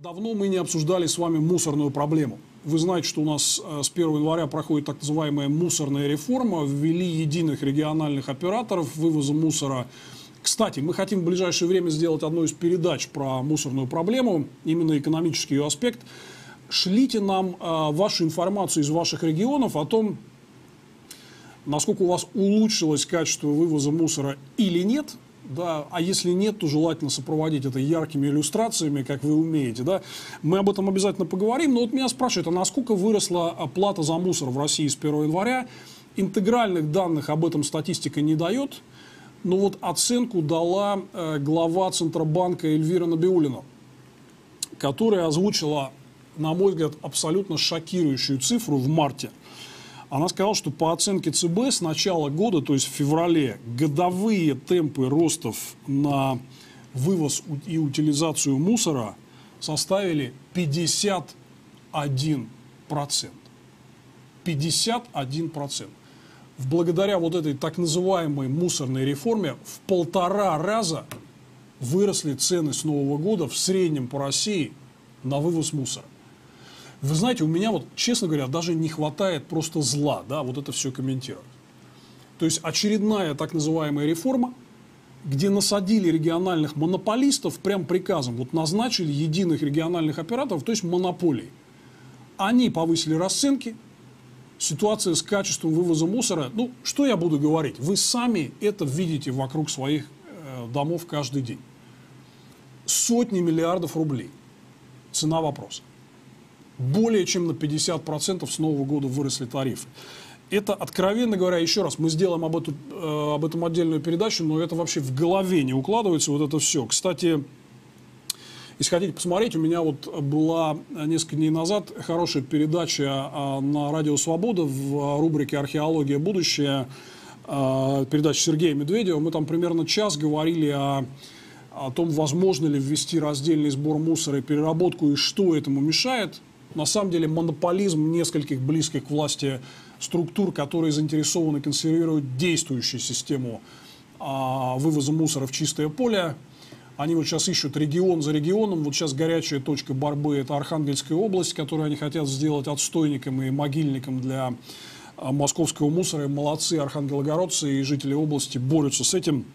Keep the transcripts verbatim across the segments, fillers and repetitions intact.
Давно мы не обсуждали с вами мусорную проблему. Вы знаете, что у нас с первого января проходит так называемая мусорная реформа, ввели единых региональных операторов вывоза мусора. Кстати, мы хотим в ближайшее время сделать одну из передач про мусорную проблему, именно экономический ее аспект. Шлите нам э, вашу информацию из ваших регионов о том, насколько у вас улучшилось качество вывоза мусора или нет. Да, а если нет, то желательно сопроводить это яркими иллюстрациями, как вы умеете. Да. Мы об этом обязательно поговорим. Но вот меня спрашивают, а насколько выросла плата за мусор в России с первого января? Интегральных данных об этом статистика не дает. Но вот оценку дала э, глава Центробанка Эльвира Набиуллина, которая озвучила, на мой взгляд, абсолютно шокирующую цифру в марте. Она сказала, что по оценке ЦБ с начала года, то есть в феврале, годовые темпы ростов на вывоз и утилизацию мусора составили пятьдесят один процент. пятьдесят один процент. Благодаря вот этой так называемой мусорной реформе в полтора раза выросли цены с Нового года в среднем по России на вывоз мусора. Вы знаете, у меня вот, честно говоря, даже не хватает просто зла, да, вот это все комментировать. То есть очередная так называемая реформа, где насадили региональных монополистов прям приказом, вот назначили единых региональных операторов, то есть монополии. Они повысили расценки, ситуация с качеством вывоза мусора, ну, что я буду говорить, вы сами это видите вокруг своих э, домов каждый день. Сотни миллиардов рублей. Цена вопроса. Более чем на пятьдесят процентов с Нового года выросли тарифы. Это, откровенно говоря, еще раз, мы сделаем об, эту, э, об этом отдельную передачу, но это вообще в голове не укладывается, вот это все. Кстати, если хотите посмотреть, у меня вот была несколько дней назад хорошая передача э, на Радио Свобода в рубрике «Археология. Будущее», э, передача Сергея Медведева. Мы там примерно час говорили о... о том, возможно ли ввести раздельный сбор мусора и переработку, и что этому мешает. На самом деле монополизм нескольких близких к власти структур, которые заинтересованы консервировать действующую систему а, вывоза мусора в чистое поле. Они вот сейчас ищут регион за регионом. Вот сейчас горячая точка борьбы – это Архангельская область, которую они хотят сделать отстойником и могильником для а, московского мусора. И молодцы архангелогородцы и жители области борются с этим.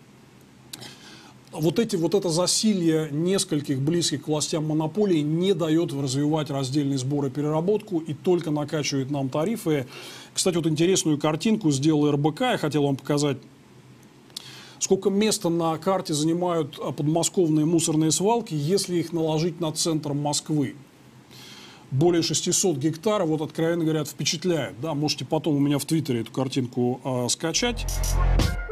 Вот, эти, вот это засилье нескольких близких к властям монополий не дает развивать раздельный сбор и переработку и только накачивает нам тарифы. Кстати, вот интересную картинку сделал эр бэ ка, я хотел вам показать, сколько места на карте занимают подмосковные мусорные свалки, если их наложить над центром Москвы. Более шестисот гектаров, вот, откровенно говоря, впечатляет. Да, можете потом у меня в Твиттере эту картинку э, скачать.